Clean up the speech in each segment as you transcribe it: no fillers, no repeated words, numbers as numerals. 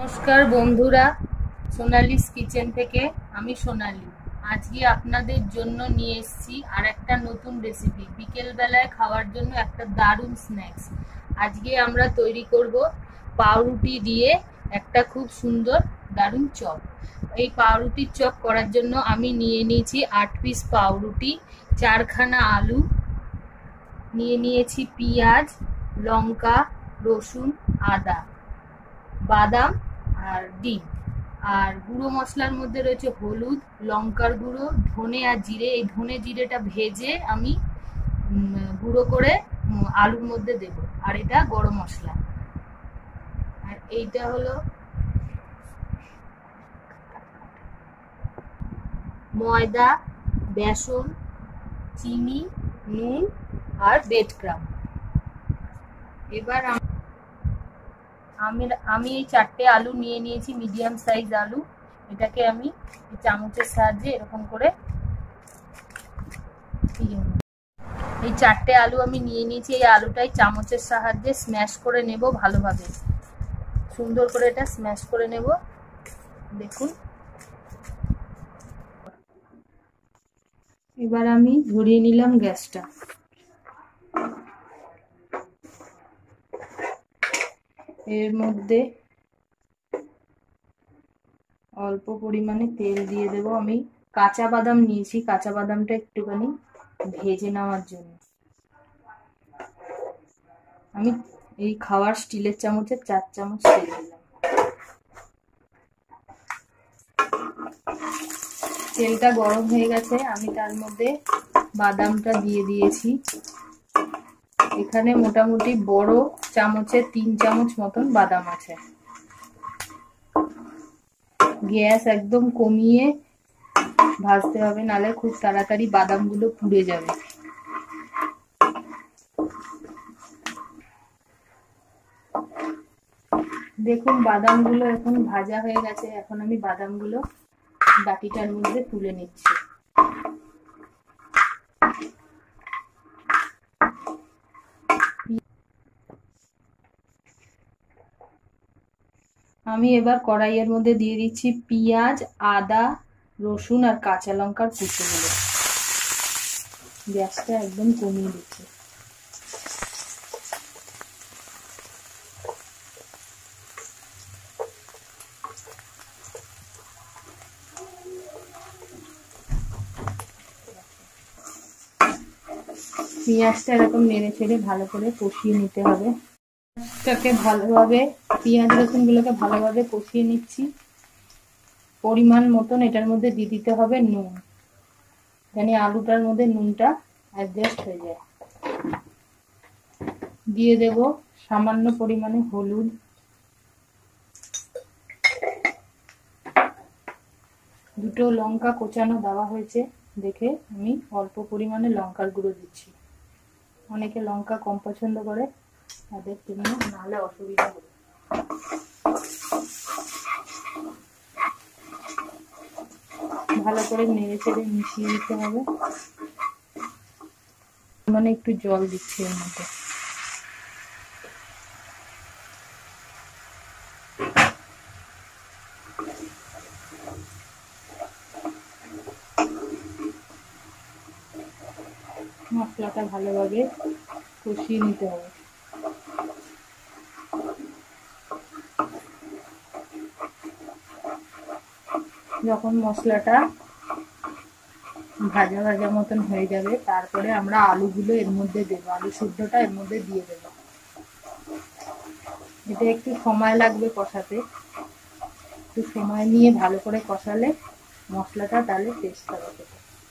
নমস্কার বন্ধুরা, সোনালিস কিচেন থেকে আমি সোনালি। আজকে আপনাদের জন্য নিয়ে এসেছি আর একটা নতুন রেসিপি, বিকেলবেলায় খাওয়ার জন্য একটা দারুণ স্ন্যাক্স। আজকে আমরা তৈরি করব পাউরুটি দিয়ে একটা খুব সুন্দর দারুণ চপ। এই পাউরুটির চপ করার জন্য আমি নিয়ে নিয়েছি 8 পিস পাউরুটি, 4খানা আলু, নিয়ে নিয়েছি পেঁয়াজ, লঙ্কা, রসুন, আদা, বাদাম আর ডিম। আর গুঁড়ো মশলার মধ্যে রয়েছে হলুদ, লঙ্কার গুঁড়ো, ধনে আর জিরে। এই ধনে জিরেটা ভেজে আমি গুঁড়ো করে আলুর মধ্যে দেব। আর এটা গরম মশলা। আর এইটা হলো ময়দা, বেসন, চিনি, নুন আর ব্রেড ক্রাম্ব। এবার আমি এই 4টে আলু নিয়ে নিয়েছি, মিডিয়াম সাইজ আলু। এটাকে আমি চামচের সাহায্যে এরকম করে, এই 4টে আলু আমি নিয়ে নিয়েছি। এই আলুটাই চামচের সাহায্যে স্ম্যাশ করে নেব ভালোভাবে, সুন্দর করে এটা স্ম্যাশ করে নেব। দেখুন, এবার আমি ধরিয়ে নিলাম গ্যাসটা। এর মধ্যে অল্প পরিমাণে তেল দিয়ে দেব। আমি কাঁচা বাদাম নিয়েছি, কাঁচা বাদামটা একটুখানি ভেজে নেওয়ার জন্য। আমি এই খাওয়ার স্টিলের চামচে 4 চামচ তেল দিলাম। তেলটা গরম হয়ে গেছে, আমি তার মধ্যে বাদামটা দিয়ে দিয়েছি। এখানে মোটামুটি বড় চামচে 3 চামচ মতন বাদাম আছে। গ্যাস একদম কমিয়ে ভাজতে হবে, নালে খুব তাড়াতাড়ি বাদামগুলো পুড়ে যাবে। দেখুন, বাদামগুলো এখন ভাজা হয়ে গেছে। এখন আমি বাদামগুলো বাটিটার মধ্যে তুলে নিচ্ছি। আমি এবার কড়াইয়ের মধ্যে দিয়ে দিচ্ছি পেঁয়াজ, আদা, রসুন আর কাঁচা লঙ্কার কুচোগুলো। গ্যাসটা একদম কমিয়ে দিচ্ছি। পেঁয়াজটা এরকম নেড়ে ছেড়ে ভালো করে কষিয়ে নিতে হবে। পেঁয়াজটাকে ভালোভাবে, পেঁয়াজ রসুনগুলোকে ভালোভাবে কষিয়ে নিচ্ছি। পরিমাণ মতন এটার মধ্যে দিয়ে দিতে হবে নুন, মানে আলুটার মধ্যে নুনটা অ্যাডজাস্ট হয়ে যায়। দিয়ে দেব সামান্য পরিমাণে হলুদ, দুটো লঙ্কা কোচানো দেওয়া হয়েছে দেখে আমি অল্প পরিমাণে লঙ্কার গুঁড়ো দিচ্ছি। অনেকে লঙ্কা কম পছন্দ করে, তাদের জন্য, নাহলে অসুবিধা হবে। ভালো করে নেড়ে চেড়ে মিশিয়ে দিতে হবে। মানে একটু জল দিচ্ছি এর মধ্যে। মশলাটা ভালোভাবে কষিয়ে নিতে হবে। যখন মশলাটা ভাজা ভাজা মতন হয়ে যাবে, তারপরে আমরা আলুগুলো এর মধ্যে দেবো, আলু সিদ্ধটা এর মধ্যে দিয়ে দেব। এটা একটু সময় লাগবে কষাতে, একটু সময় নিয়ে ভালো করে কষালে মশলাটা তাহলে টেস্ট হবে।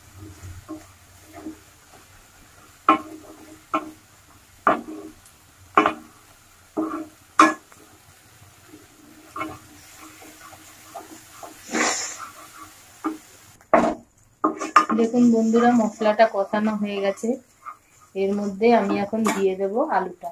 দেখুন বন্ধুরা, মশলাটা কষানো হয়ে গেছে। এর মধ্যে আমি এখন দিয়ে দেব আলুটা।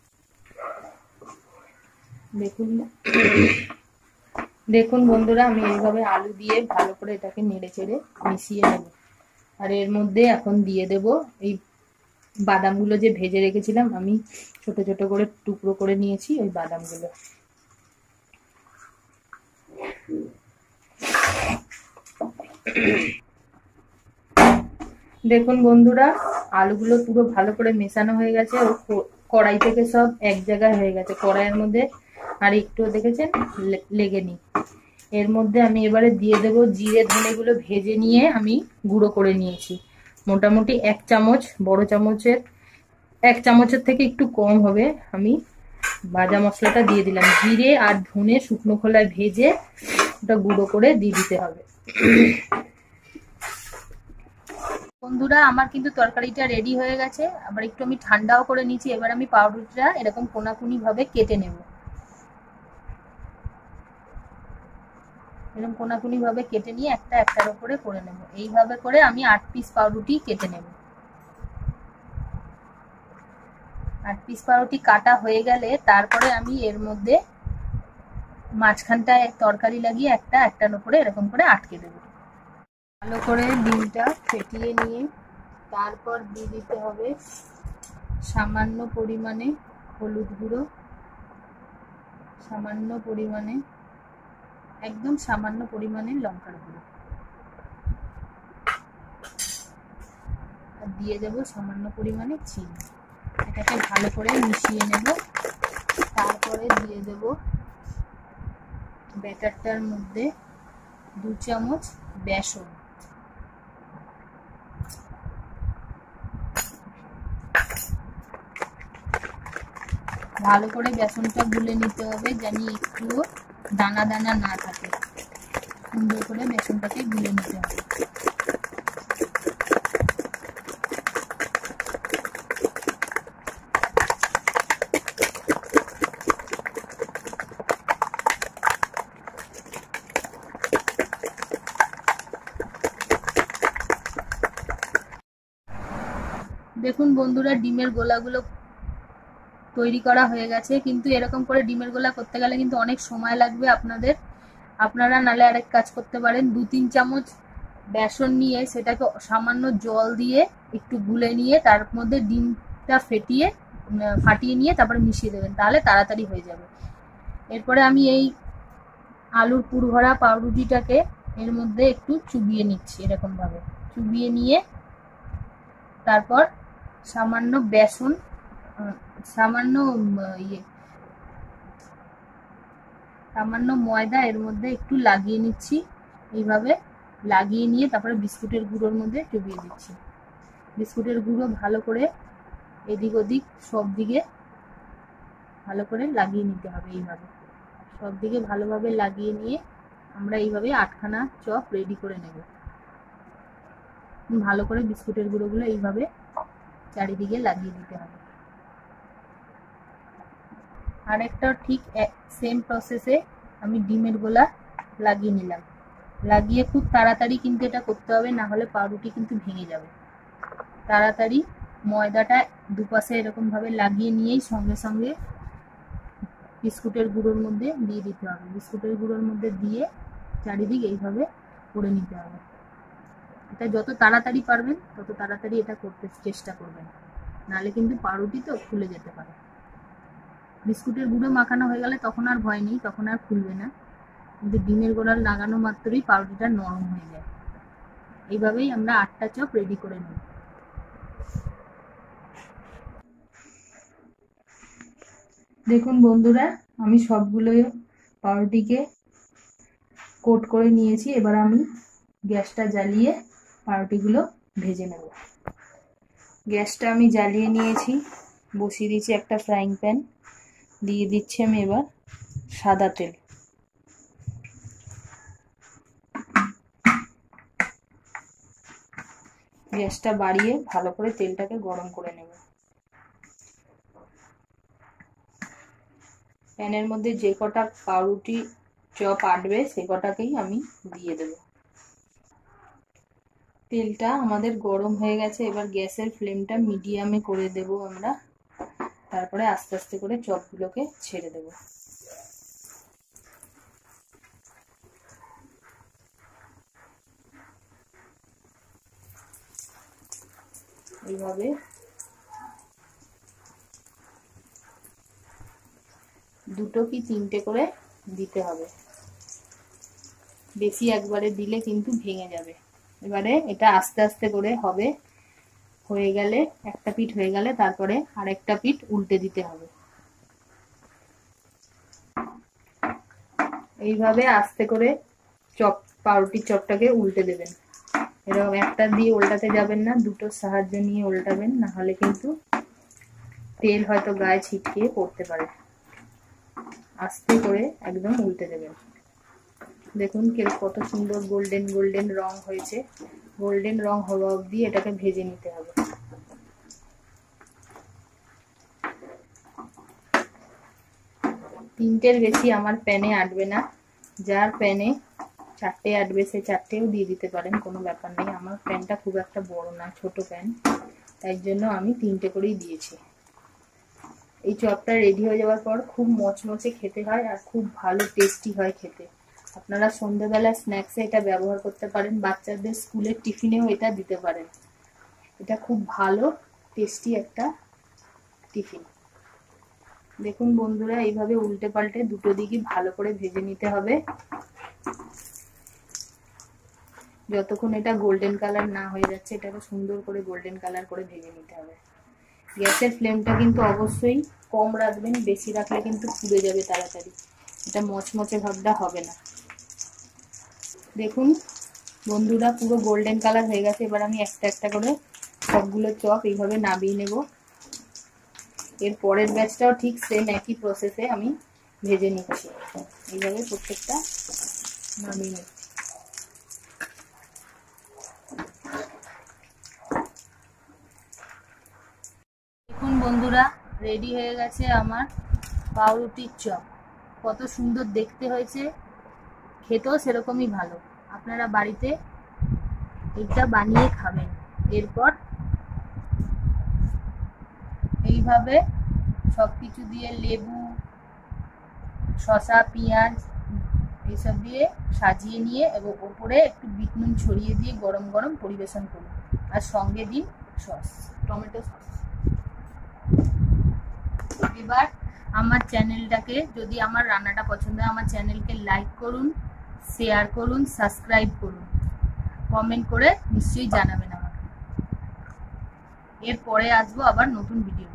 দেখুন বন্ধুরা, আমি এইভাবে আলু দিয়ে ভালো করে এটাকে নেড়ে চেড়ে মিশিয়ে নেব। আর এর মধ্যে এখন দিয়ে দেব এই বাদামগুলো যে ভেজে রেখেছিলাম, আমি ছোট ছোট করে টুকরো করে নিয়েছি ওই বাদামগুলো। দেখুন বন্ধুরা, আলুগুলো পুরো ভালো করে মেশানো হয়ে গেছে, কড়াই থেকে সব এক জায়গায় হয়ে গেছে। কড়াইয়ের মধ্যে আর একটু দেখেছেন লেগেনি। এর মধ্যে আমি এবারে দিয়ে দেব জিরে ধনেগুলো ভেজে নিয়ে আমি গুঁড়ো করে নিয়েছি। মোটামুটি 1 চামচ, বড় চামচের 1 চামচের থেকে একটু কম হবে। আমি ভাজা মশলাটা দিয়ে দিলাম। জিরে আর ধনে শুকনো খোলায় ভেজে ওটা গুঁড়ো করে দিয়ে দিতে হবে। বন্ধুরা, আমার কিন্তু তরকারিটা রেডি হয়ে গেছে। আবার একটু আমি ঠান্ডাও করে নিয়েছি। এবার আমি পাউরুটিটা এরকম কোনাকুনি ভাবে কেটে নেব। এরকম কোনাকুনি ভাবে কেটে নিয়ে একটা একটার উপরে করে নেব। এইভাবে করে আমি 8 পিস পাউরুটি কেটে নেব। 8 পিস পাউরুটি কাটা হয়ে গেলে তারপরে আমি এর মধ্যে মাঝখানটায় তরকারি লাগিয়ে একটা একটার উপরে এরকম করে আটকে দেব। ভালো করে ডিমটা ফেটিয়ে নিয়ে তারপর দিয়ে দিতে হবে সামান্য পরিমাণে হলুদ গুঁড়ো, সামান্য পরিমাণে, একদম সামান্য পরিমাণে লঙ্কার গুঁড়ো, আর দিয়ে দেব সামান্য পরিমাণে চিনি। এটাকে ভালো করে মিশিয়ে নেব। তারপরে দিয়ে দেব ব্যাটারটার মধ্যে 2 চামচ বেসন। ভালো করে বেসনটা গুলে নিতে হবে, জানি একটুও দানা দানা না থাকে। সুন্দর করে বেসনটাকে গুলে নিতে হবে। দেখুন বন্ধুরা, ডিমের গোলাগুলো তৈরি করা হয়ে গেছে। কিন্তু এরকম করে ডিমের গোলা করতে গেলে কিন্তু অনেক সময় লাগবে আপনাদের। আপনারা নালে আরেক কাজ করতে পারেন, 2-3 চামচ বেসন নিয়ে সেটাকে সামান্য জল দিয়ে একটু গুলে নিয়ে তার মধ্যে ডিমটা ফাটিয়ে নিয়ে তারপরে মিশিয়ে দেবেন, তাহলে তাড়াতাড়ি হয়ে যাবে। এরপরে আমি এই আলুর পুরভরা পাউরুটিটাকে এর মধ্যে একটু চুবিয়ে নিচ্ছি। এরকম ভাবে চুবিয়ে নিয়ে তারপর সামান্য বেসন, সামান্য সামান্য ময়দা এর মধ্যে একটু লাগিয়ে নিচ্ছি। এইভাবে লাগিয়ে নিয়ে তারপরে বিস্কুটের গুঁড়োর মধ্যে চুবিয়ে দিচ্ছি। বিস্কুটের গুঁড়ো ভালো করে এদিক ওদিক সব দিকে ভালো করে লাগিয়ে নিতে হবে। এইভাবে সব দিকে ভালোভাবে লাগিয়ে নিয়ে আমরা এইভাবে 8খানা চপ রেডি করে নেব। ভালো করে বিস্কুটের গুঁড়োগুলো এইভাবে চারিদিকে লাগিয়ে দিতে হবে। আরেকটা ঠিক সেম প্রসেসে আমি ডিমের গোলা লাগিয়ে নিলাম। লাগিয়ে খুব তাড়াতাড়ি কিন্তু এটা করতে হবে, না হলে পাউরুটি কিন্তু ভেঙে যাবে। তাড়াতাড়ি ময়দাটা দুপাশে এরকম ভাবে লাগিয়ে নিয়েই সঙ্গে সঙ্গে বিস্কুটের গুঁড়োর মধ্যে দিয়ে দিতে হবে। বিস্কুটের গুঁড়োর মধ্যে দিয়ে চারিদিক এইভাবে করে নিতে হবে। এটা যত তাড়াতাড়ি পারবেন তত তাড়াতাড়ি এটা করতে চেষ্টা করবেন, নাহলে কিন্তু পাউরুটি তো খুলে যেতে পারে। বিস্কুটের গুঁড়ো মাখানো হয়ে গেলে তখন আর ভয় নেই, তখন আর খুলবে না। কিন্তু ডিমের গোলা লাগানো মাত্রই পাউরুটিটা নরম হয়ে যায়। এইভাবেই আমরা 8টা চপ রেডি করে নিই। দেখুন বন্ধুরা, আমি সবগুলো পাউরুটিকে কোট করে নিয়েছি। এবার আমি গ্যাসটা জ্বালিয়ে পাউরুটিগুলো ভেজে নেব। গ্যাসটা আমি জ্বালিয়ে নিয়েছি, বসিয়ে দিয়েছি একটা ফ্রাইং প্যান। দিয়ে দিচ্ছি আমি এবার সাদা তেল। গ্যাসটা বাড়িয়ে ভালো করে তেলটাকে গরম করে নেব। প্যানের মধ্যে যে কটা পাউরুটি চপ আটবে সে কটাকেই আমি দিয়ে দেব। তেলটা আমাদের গরম হয়ে গেছে। এবার গ্যাসের ফ্লেমটা মিডিয়ামে করে দেব আমরা। তারপরে আস্তে আস্তে করে চপগুলোকে ছেড়ে দেব। এইভাবে দুটো কি তিনটে করে দিতে হবে। বেশি একবারে দিলে কিন্তু ভেঙে যাবে। এবারে এটা আস্তে আস্তে করে হবে, হয়ে গেলে একটা পিঠ হয়ে গেলে তারপরে আরেকটা পিঠ উল্টে দিতে হবে। এইভাবে আস্তে করে চপ পাউরুটির চপটাকে উল্টে দেবেন। এরকম একটা দিয়ে উল্টাতে যাবেন না, দুটোর সাহায্য নিয়ে উল্টাবেন, না হলে কিন্তু তেল হয়তো গায়ে ছিটকিয়ে পড়তে পারে। আস্তে করে একদম উল্টে দেবেন। দেখুন কত সুন্দর গোল্ডেন গোল্ডেন রং হয়েছে। গোল্ডেন রং হওয়া অবধি এটাকে ভেজে নিতে হবে। তিনটের বেশি আমার প্যানে আটবে না, যার প্যানে চারটে আটবে সে চারটেও দিয়ে দিতে পারেন, কোনো ব্যাপার নেই। আমার প্যানটা খুব একটা বড় না, ছোট প্যান, তাই জন্য আমি তিনটে করেই দিয়েছি। এই চপটা রেডি হয়ে যাওয়ার পর খুব মচমচে খেতে হয় আর খুব ভালো টেস্টি হয় খেতে। আপনারা সন্ধ্যেবেলা স্ন্যাক্সে এটা ব্যবহার করতে পারেন, বাচ্চাদের স্কুলের টিফিনেও এটা দিতে পারেন। এটা খুব ভালো টেস্টি একটা টিফিন। দেখুন বন্ধুরা, এইভাবে উল্টে পাল্টে দুটো দিকই ভালো করে ভেজে নিতে হবে, যতক্ষণ এটা গোল্ডেন কালার না হয়ে যাচ্ছে। এটাকে সুন্দর করে গোল্ডেন কালার করে ভেজে নিতে হবে। গ্যাসের ফ্লেমটা কিন্তু অবশ্যই কম রাখবেন, বেশি রাখলে কিন্তু পুড়ে যাবে তাড়াতাড়ি, এটা মচমচে ভাবটা হবে না। দেখুন বন্ধুরা, পুরো গোল্ডেন কালার হয়ে গেছে। এবার আমি একটা একটা করে সবগুলো চপ এইভাবে নামিয়ে নেব। এর পরের ব্যাচটাও ঠিক সেম একই প্রসেসে আমি ভেজে নিচ্ছি। এইভাবে প্রত্যেকটা নামিয়ে নিচ্ছি। দেখুন বন্ধুরা, রেডি হয়ে গেছে আমার পাউরুটির চপ। কত সুন্দর দেখতে হয়েছে, খেতেও সেরকমই ভালো। আপনারা বাড়িতে এটা বানিয়ে খাবেন। এরপর এইভাবে সব কিছু দিয়ে লেবু, শসা, পেঁয়াজ এইসব দিয়ে সাজিয়ে নিয়ে এবং ওপরে একটু বিট নুন ছড়িয়ে দিয়ে গরম গরম পরিবেশন করুন। আর সঙ্গে দিন সস, টমেটো সস। এবার আমার চ্যানেলটাকে, যদি আমার রান্নাটা পছন্দ হয়, আমার চ্যানেলকে লাইক করুন, শেয়ার করুন, সাবস্ক্রাইব করুন, কমেন্ট করে নিশ্চয়ই জানাবেন আমাকে। এরপরে আসবো আবার নতুন ভিডিও।